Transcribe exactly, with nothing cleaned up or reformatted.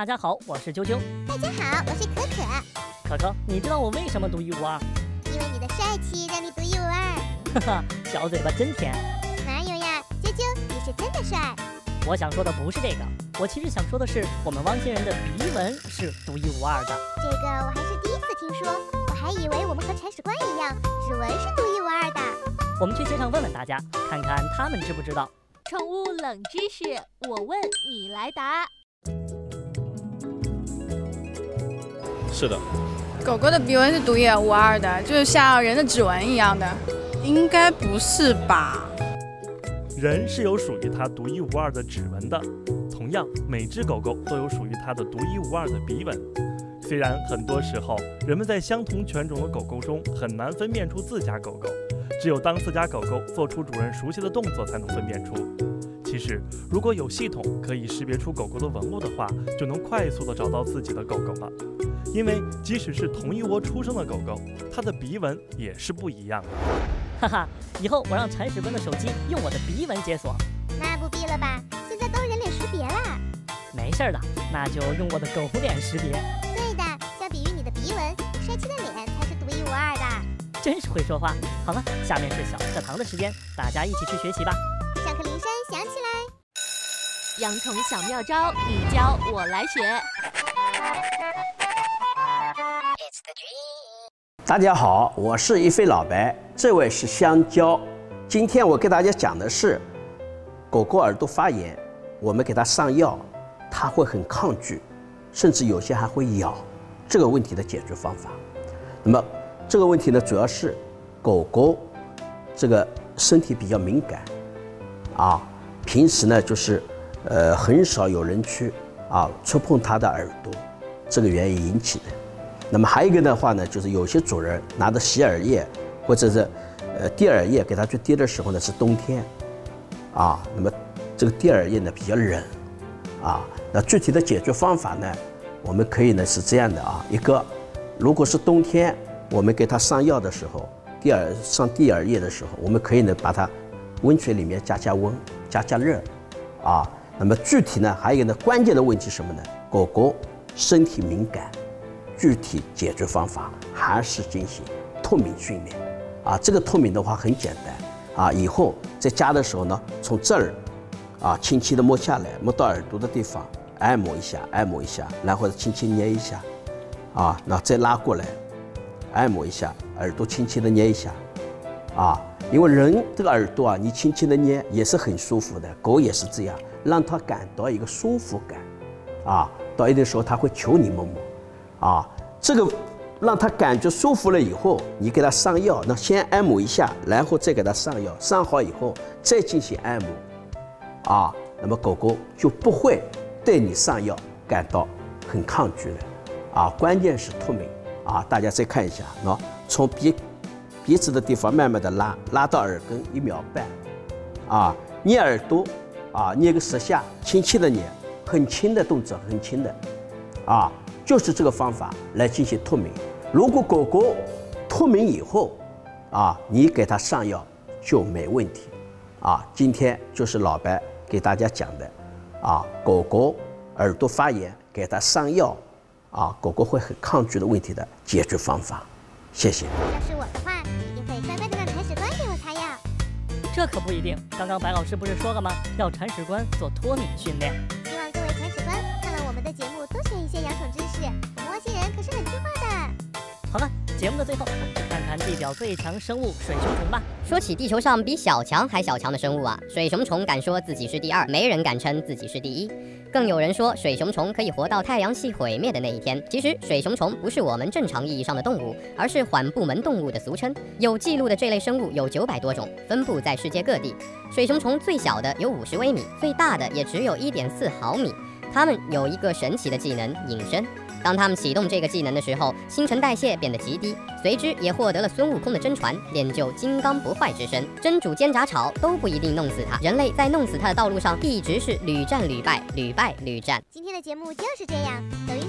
大家好，我是啾啾。 大家好，我是可可。 可可，你知道我为什么独一无二？ 因为你的帅气让你独一无二。 哈哈，小嘴巴真甜。 哪有呀，啾啾，你是真的帅。 我想说的不是这个，我其实想说的是，我们汪星人的鼻纹是独一无二的。 这个我还是第一次听说，我还以为我们和铲屎官一样，指纹是独一无二的。 我们去街上问问大家，看看他们知不知道。 宠物冷知识，我问你来答。 是的， 狗狗的鼻纹是独一无二的，就是像人的指纹一样的。 应该不是吧？ 人是有属于它独一无二的指纹的，同样，每只狗狗都有属于它的独一无二的鼻纹。虽然很多时候，人们在相同犬种的狗狗中很难分辨出自家狗狗，只有当自家狗狗做出主人熟悉的动作才能分辨出。其实，如果有系统可以识别出狗狗的纹路的话，就能快速地找到自己的狗狗了。因为即使是同一窝出生的狗狗，它的鼻纹也是不一样的。 哈哈，以后我让铲屎官的手机用我的鼻纹解锁。 那不必了吧？现在都人脸识别啦。 没事的，那就用我的狗脸识别。 对的，相比于你的鼻纹，帅气的脸才是独一无二的。 真是会说话。好了，下面是小课堂的时间，大家一起去学习吧。 上课铃声响起来。 养宠小妙招，你教我来学。 大家好，我是一飞老白，这位是香蕉。今天我给大家讲的是，狗狗耳朵发炎，我们给它上药，它会很抗拒，甚至有些还会咬，这个问题的解决方法。那么这个问题呢，主要是狗狗这个身体比较敏感，啊，平时呢就是呃很少有人去啊触碰它的耳朵，这个原因引起的。那么还有一个的话呢，就是有些主人拿着洗耳液或者是呃滴耳液给它去滴的时候呢，是冬天，啊，那么这个滴耳液呢比较冷，啊，那具体的解决方法呢，我们可以呢是这样的啊，一个，如果是冬天，我们给它上药的时候，滴耳上滴耳液的时候，我们可以呢把它温水里面加加温，加加热，啊，那么具体呢还有一个呢关键的问题是什么呢？狗狗身体敏感。具体解决方法还是进行透明训练，啊，这个透明的话很简单，啊，以后在家的时候呢，从这儿，啊，轻轻的摸下来，摸到耳朵的地方，按摩一下，按摩一下，然后轻轻捏一下，啊，那再拉过来，按摩一下，耳朵轻轻的捏一下，啊，因为人这个耳朵啊，你轻轻的捏也是很舒服的，狗也是这样，让它感到一个舒服感，啊，到一定时候它会求你摸摸。啊，这个让他感觉舒服了以后，你给他上药，那先按摩一下，然后再给他上药，上好以后再进行按摩，啊，那么狗狗就不会对你上药感到很抗拒了，啊，关键是透明，啊，大家再看一下，喏，从鼻鼻子的地方慢慢的拉，拉到耳根一秒半，啊，捏耳朵，啊，捏个十下，轻轻的捏，很轻的动作，很轻的，啊。就是这个方法来进行透明。如果狗狗透明以后，啊，你给它上药就没问题。啊，今天就是老白给大家讲的，啊，狗狗耳朵发炎给它上药，啊，狗狗会很抗拒的问题的解决方法。谢谢。 要是我的话，一定会乖乖的让铲屎官给我擦药。 这可不一定，刚刚白老师不是说了吗？要铲屎官做脱敏训练。 希望各位铲屎官看了我们的节目多学一些养宠知识。我们汪星人可是很听话的。 好了，节目的最后，我们去看看地表最强生物水熊虫吧。 说起地球上比小强还小强的生物啊，水熊虫敢说自己是第二，没人敢称自己是第一。更有人说水熊虫可以活到太阳系毁灭的那一天。其实水熊虫不是我们正常意义上的动物，而是缓部门动物的俗称。有记录的这类生物有九百多种，分布在世界各地。水熊虫最小的有五十微米，最大的也只有一点四毫米。它们有一个神奇的技能——隐身。当他们启动这个技能的时候，新陈代谢变得极低，随之也获得了孙悟空的真传，练就金刚不坏之身。真主煎炸炒都不一定弄死他，人类在弄死他的道路上一直是屡战屡败，屡败屡战。 今天的节目就是这样，抖音